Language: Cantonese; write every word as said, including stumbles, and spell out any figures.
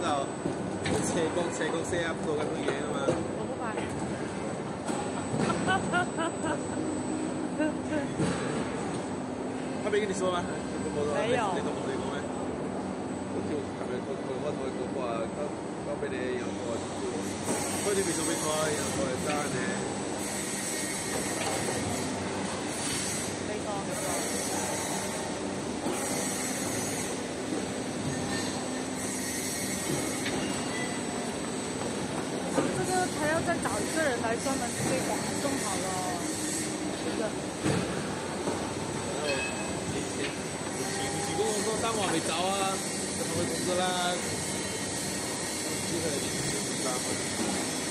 道车公车公 set up 做咁多嘢啊嘛。 我不拍。 他没跟你说吗？ 没有。 你懂我你懂咩？我就琴日我我我同佢講話，交交俾你有個，開啲別墅俾佢，有個係單嘅。 没错没错。这个他要再找一个人来专门推广更好了，真的。 如果我單話未走啊，就同佢講噶啦。呢個係點點單？